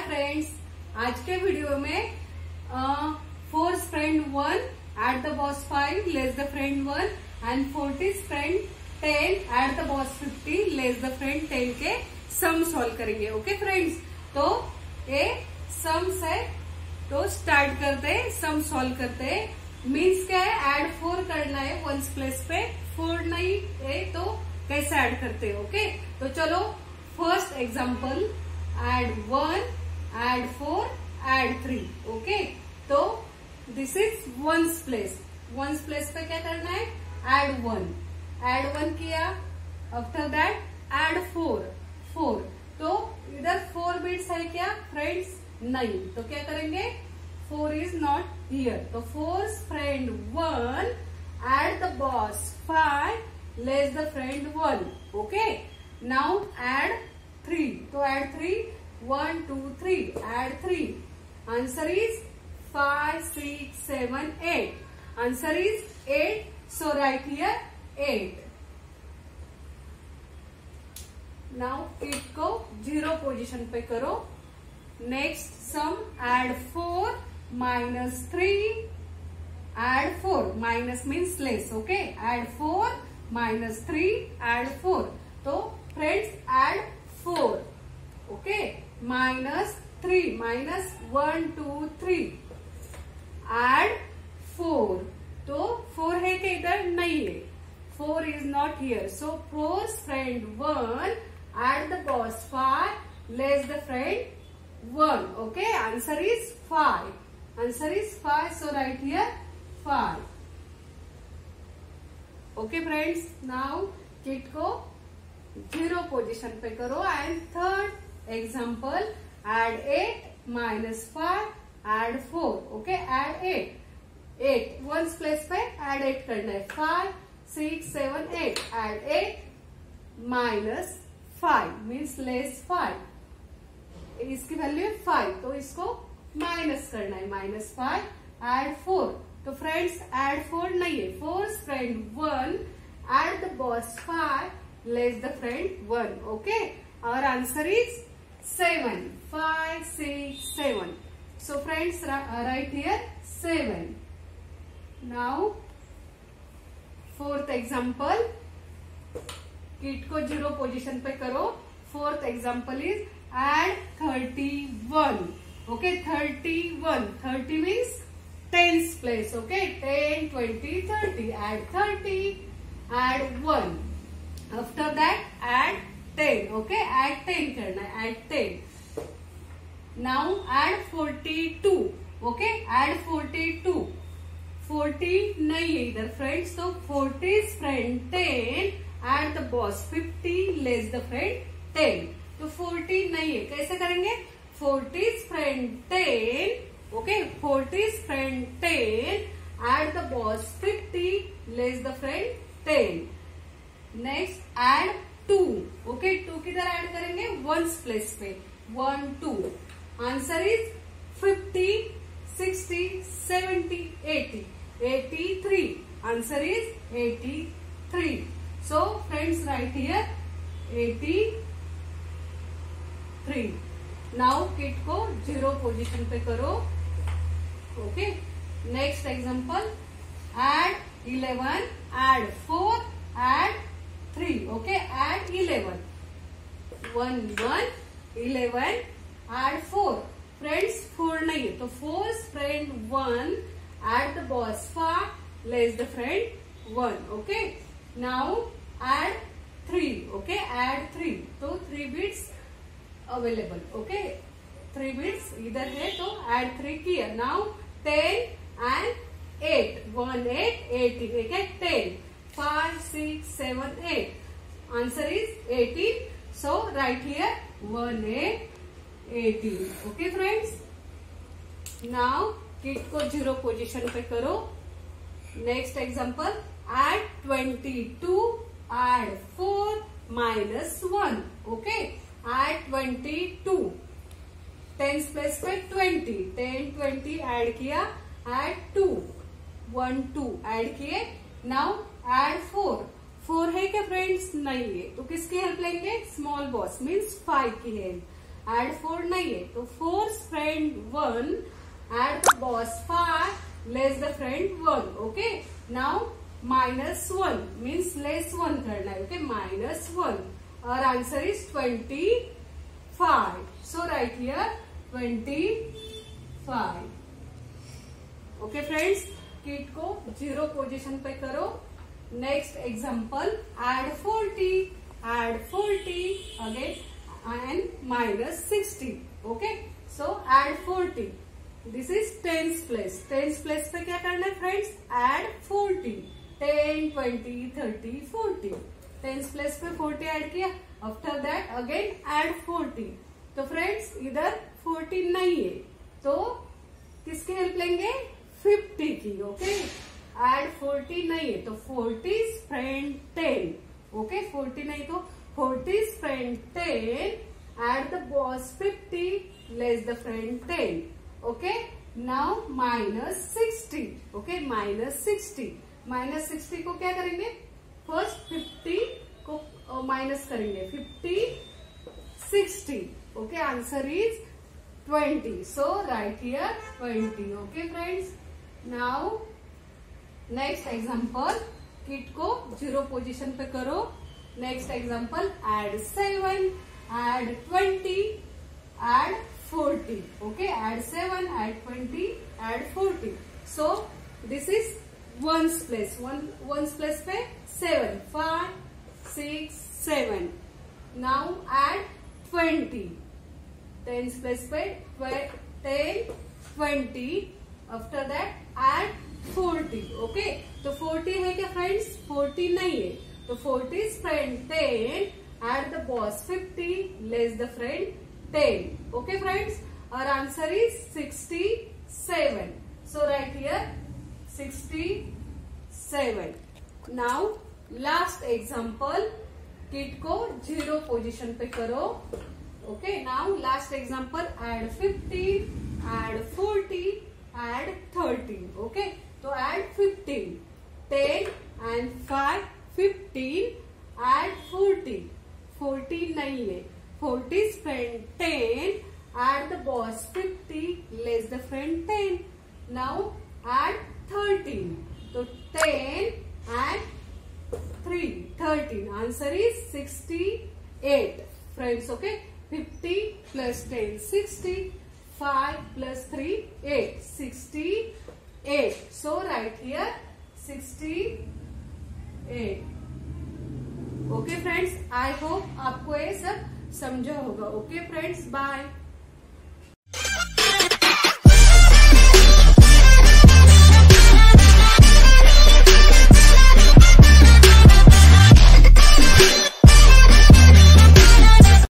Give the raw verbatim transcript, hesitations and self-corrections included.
Friends, आज के video में four's friend one at the boss five less the friend one and forty's friend ten at the boss fifty less the friend ten के sum solve करेंगे। Okay friends, तो ये sums है, तो start करते हैं, सम सॉल्व करते हैं। मीन्स क्या है, ऐड फोर करना है वंस प्लेस पे, फोर नहीं है तो कैसे ऐड करते हैं। ओके, तो चलो first example, add one, add four, add three. Okay, तो this is ones place. Ones place पे क्या करना है, ऐड वन, ऐड वन किया, after that add four, four. तो इधर फोर बिट्स है क्या फ्रेंड्स, नहीं, तो क्या करेंगे, फोर इज नॉट हियर, तो four's friend one at the boss five less the friend one. Okay, now add three, तो add three, one two three, add three, answer is five six seven eight, answer is eight, so right here eight. Now eight को zero position पे करो। Next sum, add four minus three, add four, minus means less. Okay, add four minus three, add four, तो friends add four. Okay, minus three, minus one two three, add four, तो four है कि इधर नहीं है, four is not here, so four's friend one at the boss five less the friend one. Okay, answer is five, answer is five, so right here five. Okay friends, now kit को zero position पे करो। And third example, add eight minus five, add four. Okay, add eight, eight once place पे add eight करना है, five six seven eight, add eight minus five means less five, इसकी value है five, तो इसको minus करना है, minus five, add four. तो फ्रेंड्स एड फोर नहीं है, four's friend one at the boss five less the friend one. Okay, और answer is seven, five six seven, so friends right here seven. Now fourth example, kit को zero position पे करो। Fourth example is add thirty one. Okay, thirty one, thirty means tens place. Okay, ten twenty thirty, add thirty, add one, after that add ten. Okay, add ten करना है, add ten. Now add forty two. Okay, add forty two, forty नहीं है इधर friends, तो forty friend ten at the boss fifty less the friend ten, तो forty नहीं है, कैसे करेंगे, forty friend ten. Okay, forty friend ten at the boss fifty less the friend ten. Next add two. Okay, two किधर add करेंगे, ones place पे, one two, answer is fifty sixty seventy eighty, eighty three, answer is eighty three, so friends right here eighty three. Now kit को zero position पे करो। Okay, next example, add eleven, add four, add three. Okay, add eleven, one one, eleven, add four. Friends four नहीं है, तो four's friend one at the boss five less the friend one. Okay, now add three. Okay, add three, तो three beads available. Okay, three beads इधर है, तो add three किया। Now ten and eight, one eight, eighteen, ten, five six seven eight, answer is eighteen, so right here one eight, eighteen. Okay friends, now kit को zero position पे करो। Next example, add twenty two, add four minus one. Okay, add twenty to, tens place पे twenty, ten twenty add किया, add two, one two add किए। Now add four, four है क्या friends, नहीं है, तो किसकी हेल्प लेंगे, स्मॉल बॉस मीन्स फाइव की हेल्प, एड फोर नहीं है, तो four friend one add the boss five less the friend one. Okay, now minus one means less one करना है. Okay, minus one. और answer is twenty five. So right here twenty five. Okay friends, kit को zero position पे करो. Next example, add forty, add forty again and minus sixty. Okay, so add forty. This is tens place. Tens place पे क्या करना है friends? Add forty. Ten, twenty, thirty, forty. Tens place पे forty add किया. After that again add forty. तो friends इधर forty नहीं है, तो किसकी हेल्प लेंगे? फिफ्टी की. ओके, एड फोर्टी नहीं है, तो forty friend ten. Okay, forty नहीं तो forty friend ten add the boss fifty less the friend ten. Okay, now minus sixty. Okay, minus sixty. Minus sixty को क्या करेंगे? फर्स्ट फिफ्टी को माइनस करेंगे. Fifty, sixty. Okay, answer is twenty. So right here twenty. Okay friends, now next example, kit को zero position पे करो. Next example, add seven, add twenty, add forty. Okay, add seven, add twenty, add forty. So this is ones place. One ones place पे seven, five, six, seven. Now add twenty. Tens place पे ten, twenty. After that add forty. Okay, तो forty है क्या friends? Forty नहीं है, तो forty friend ten add the boss fifty less the friend ten. Okay friends, और answer is sixty seven. So right here sixty seven. Now last example, kit को zero position पे करो. Okay, now last example, add fifteen, add forty, add thirteen. Okay, तो add fifteen. Ten and five, fifteen, add forty. Forty नहीं है, forty friend ten add the boss fifty less the friend ten. Now add thirteen. तो ten and three, thirteen. Answer is sixty eight friends. Okay, fifty plus ten, sixty. Five plus three, eight. Sixty eight. So right here sixty eight. Okay friends, I hope आपको ये सब समझा होगा. Okay friends, bye.